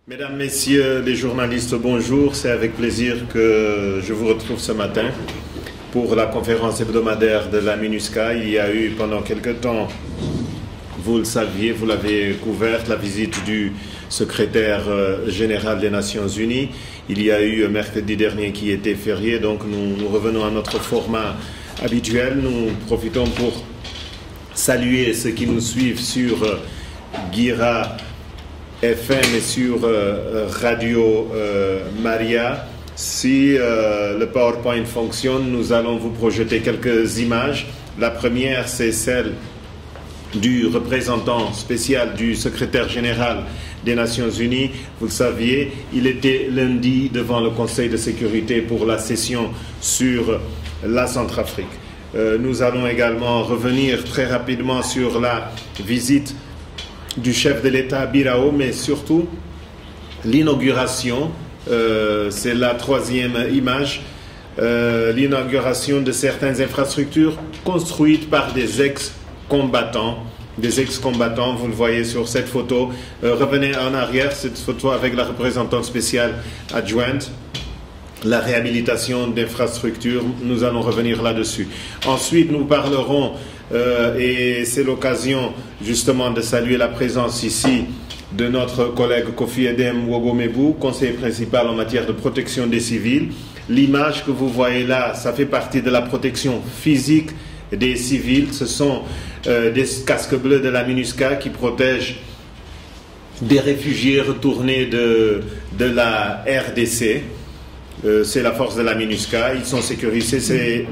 Mesdames, Messieurs les journalistes, bonjour. C'est avec plaisir que je vous retrouve ce matin pour la conférence hebdomadaire de la MINUSCA. Il y a eu pendant quelque temps, vous le saviez, vous l'avez couverte, la visite du secrétaire général des Nations Unies. Il y a eu mercredi dernier qui était férié, donc nous revenons à notre format habituel. Nous profitons pour saluer ceux qui nous suivent sur Guira FM et sur Radio Maria. Si le PowerPoint fonctionne, nous allons vous projeter quelques images. La première, c'est celle du représentant spécial du secrétaire général des Nations Unies. Vous le saviez, il était lundi devant le Conseil de sécurité pour la session sur la Centrafrique. Nous allons également revenir très rapidement sur la visite du chef de l'État Birao, mais surtout l'inauguration, c'est la troisième image, l'inauguration de certaines infrastructures construites par des ex-combattants. Vous le voyez sur cette photo. Revenez en arrière, cette photo avec la représentante spéciale adjointe. La réhabilitation d'infrastructures, nous allons revenir là-dessus. Ensuite, nous parlerons, et c'est l'occasion justement de saluer la présence ici de notre collègue Kofi Edem Wogomebu, conseiller principal en matière de protection des civils. L'image que vous voyez là, ça fait partie de la protection physique des civils. Ce sont des casques bleus de la MINUSCA qui protègent des réfugiés retournés de la RDC. C'est la force de la MINUSCA, ils sont sécurisés, c'est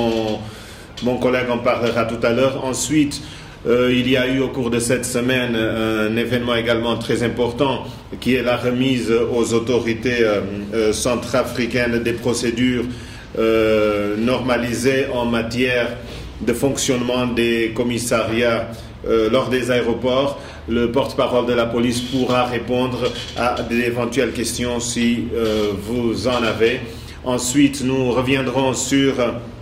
mon collègue en parlera tout à l'heure. Ensuite, il y a eu au cours de cette semaine un événement également très important qui est la remise aux autorités centrafricaines des procédures normalisées en matière de fonctionnement des commissariats lors des aéroports. Le porte-parole de la police pourra répondre à d'éventuelles questions si vous en avez. Ensuite, nous reviendrons sur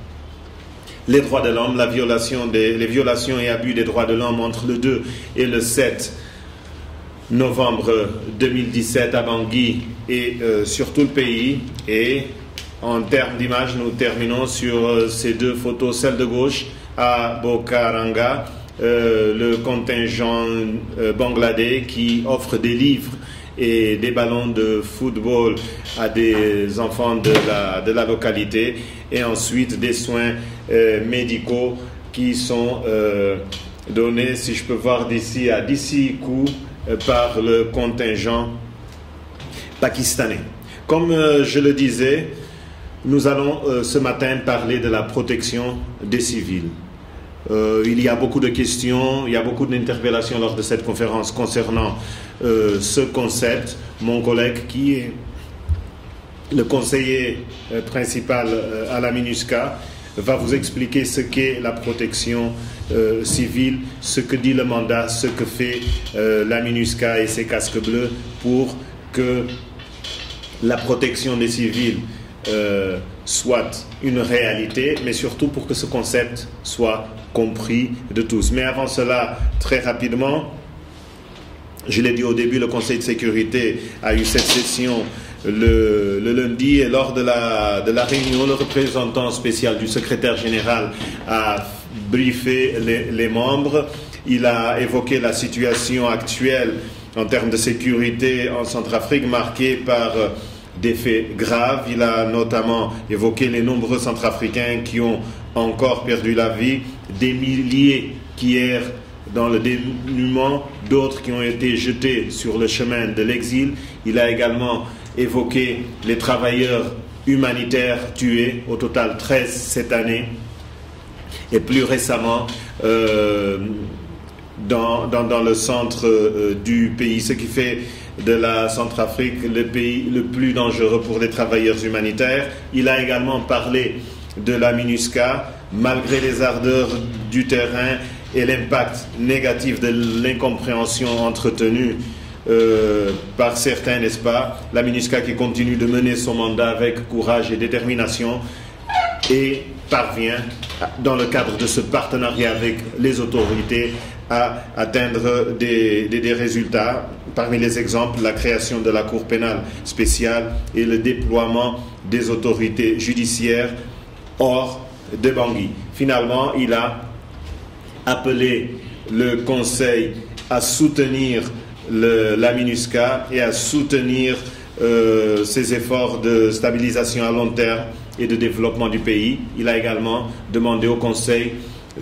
les droits de l'homme, les violations et abus des droits de l'homme entre le 2 et le 7 novembre 2017 à Bangui et sur tout le pays. Et en termes d'image, nous terminons sur ces deux photos, celle de gauche à Bokaranga, le contingent bangladais qui offre des livres et des ballons de football à des enfants de la localité, et ensuite des soins médicaux qui sont donnés, si je peux voir d'ici, à Dissy-Kou par le contingent pakistanais. Comme je le disais, nous allons ce matin parler de la protection des civils. Il y a beaucoup de questions, il y a beaucoup d'interpellations lors de cette conférence concernant ce concept. Mon collègue qui est le conseiller principal à la MINUSCA va vous expliquer ce qu'est la protection civile, ce que dit le mandat, ce que fait la MINUSCA et ses casques bleus pour que la protection des civils soit une réalité, mais surtout pour que ce concept soit compris de tous. Mais avant cela, très rapidement, je l'ai dit au début, le Conseil de sécurité a eu cette session le lundi, et lors de la réunion, le représentant spécial du secrétaire général a briefé les membres. Il a évoqué la situation actuelle en termes de sécurité en Centrafrique, marquée par des faits graves. Il a notamment évoqué les nombreux Centrafricains qui ont encore perdu la vie, des milliers qui errent dans le dénuement, d'autres qui ont été jetés sur le chemin de l'exil. Il a également évoqué les travailleurs humanitaires tués, au total 13 cette année, et plus récemment dans le centre du pays, ce qui fait de la Centrafrique le pays le plus dangereux pour les travailleurs humanitaires. Il a également parlé de la MINUSCA, malgré les ardeurs du terrain et l'impact négatif de l'incompréhension entretenue par certains, n'est-ce pas? La MINUSCA qui continue de mener son mandat avec courage et détermination et parvient, dans le cadre de ce partenariat avec les autorités, à atteindre des résultats. parmi les exemples, la création de la Cour pénale spéciale et le déploiement des autorités judiciaires hors de Bangui. Finalement, il a appelé le Conseil à soutenir la MINUSCA et à soutenir ses efforts de stabilisation à long terme et de développement du pays. Il a également demandé au Conseil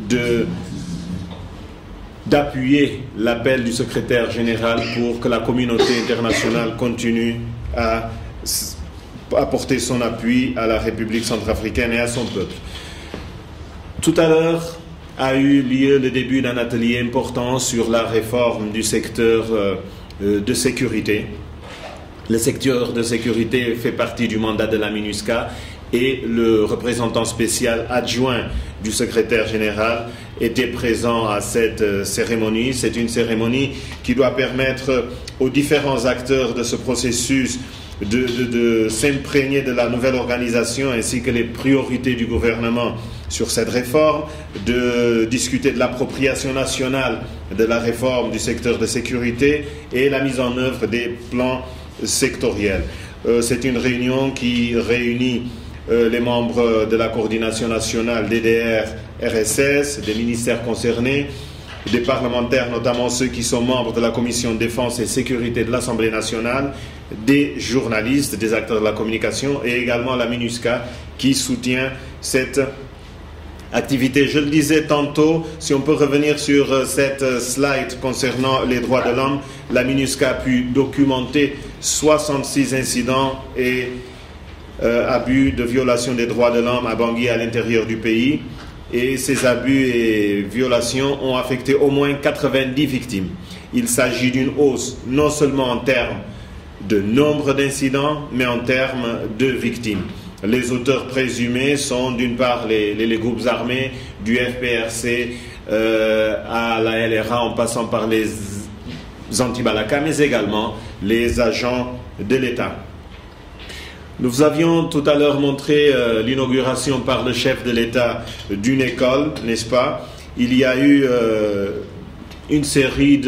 d'appuyer l'appel du secrétaire général pour que la communauté internationale continue à apporter son appui à la République centrafricaine et à son peuple. Tout à l'heure a eu lieu le début d'un atelier important sur la réforme du secteur de sécurité. Le secteur de sécurité fait partie du mandat de la MINUSCA et le représentant spécial adjoint du secrétaire général était présent à cette cérémonie. C'est une cérémonie qui doit permettre aux différents acteurs de ce processus de s'imprégner de la nouvelle organisation ainsi que les priorités du gouvernement sur cette réforme, de discuter de l'appropriation nationale de la réforme du secteur de sécurité et la mise en œuvre des plans sectoriels. C'est une réunion qui réunit les membres de la coordination nationale DDR, RSS, des ministères concernés, des parlementaires, notamment ceux qui sont membres de la Commission de défense et sécurité de l'Assemblée nationale, des journalistes, des acteurs de la communication et également la MINUSCA qui soutient cette activité. Je le disais tantôt, si on peut revenir sur cette slide concernant les droits de l'homme, la MINUSCA a pu documenter 66 incidents et abus de violation des droits de l'homme à Bangui et à l'intérieur du pays. Et ces abus et violations ont affecté au moins 90 victimes. Il s'agit d'une hausse non seulement en termes de nombre d'incidents, mais en termes de victimes. Les auteurs présumés sont d'une part les groupes armés, du FPRC à la LRA en passant par les anti-Balaka, mais également les agents de l'État. Nous avions tout à l'heure montré l'inauguration par le chef de l'État d'une école, n'est-ce pas? Il y a eu une série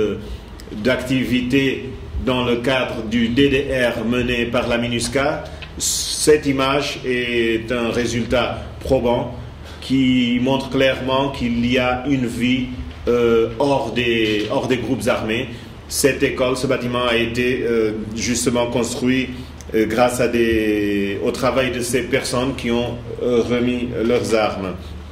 d'activités dans le cadre du DDR mené par la MINUSCA. Cette image est un résultat probant qui montre clairement qu'il y a une vie hors des groupes armés. Cette école, ce bâtiment a été justement construit grâce au travail de ces personnes qui ont remis leurs armes.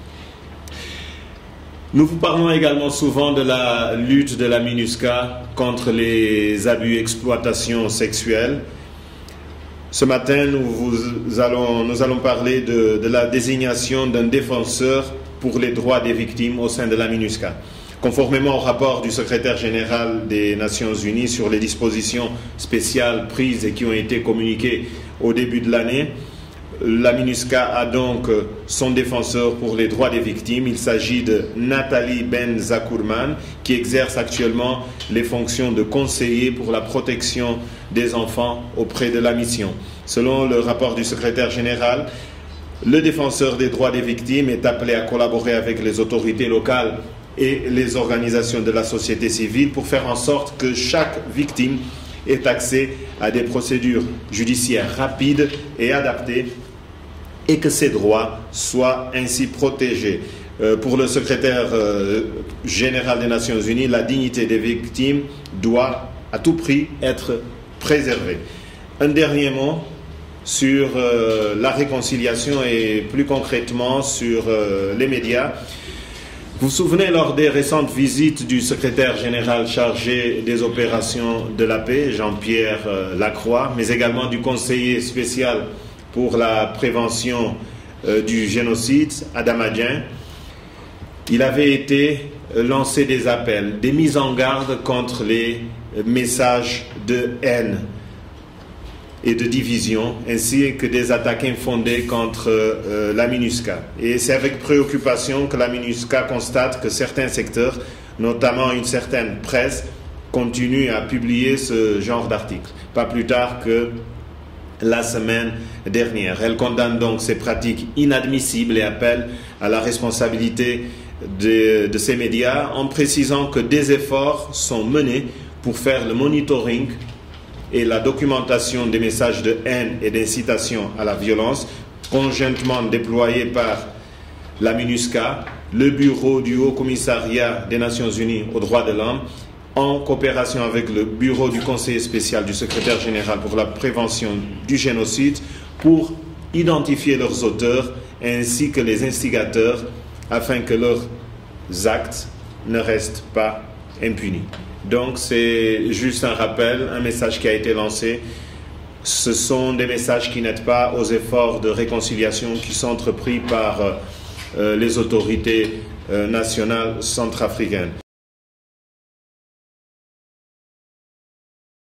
Nous vous parlons également souvent de la lutte de la MINUSCA contre les abus et exploitations sexuelles. Ce matin, nous allons parler de la désignation d'un défenseur pour les droits des victimes au sein de la MINUSCA. Conformément au rapport du secrétaire général des Nations Unies sur les dispositions spéciales prises et qui ont été communiquées au début de l'année, la MINUSCA a donc son défenseur pour les droits des victimes. Il s'agit de Nathalie Ben Zakourman, qui exerce actuellement les fonctions de conseiller pour la protection des enfants auprès de la mission. Selon le rapport du secrétaire général, le défenseur des droits des victimes est appelé à collaborer avec les autorités locales et les organisations de la société civile pour faire en sorte que chaque victime ait accès à des procédures judiciaires rapides et adaptées et que ses droits soient ainsi protégés. Pour le secrétaire général des Nations Unies, la dignité des victimes doit à tout prix être préservée. Un dernier mot sur la réconciliation et plus concrètement sur les médias. Vous vous souvenez, lors des récentes visites du secrétaire général chargé des opérations de la paix, Jean-Pierre Lacroix, mais également du conseiller spécial pour la prévention du génocide, Adama Dieng, il avait été lancé des appels, des mises en garde contre les messages de haine et de division, ainsi que des attaques infondées contre la MINUSCA. Et c'est avec préoccupation que la MINUSCA constate que certains secteurs, notamment une certaine presse, continuent à publier ce genre d'articles. Pas plus tard que la semaine dernière. Elle condamne donc ces pratiques inadmissibles et appelle à la responsabilité de ces médias en précisant que des efforts sont menés pour faire le monitoring et la documentation des messages de haine et d'incitation à la violence, conjointement déployés par la MINUSCA, le bureau du Haut Commissariat des Nations Unies aux droits de l'homme, en coopération avec le bureau du conseiller spécial du secrétaire général pour la prévention du génocide, pour identifier leurs auteurs ainsi que les instigateurs, afin que leurs actes ne restent pas impunis. Donc c'est juste un rappel, un message qui a été lancé. Ce sont des messages qui n'aident pas aux efforts de réconciliation qui sont entrepris par les autorités nationales centrafricaines.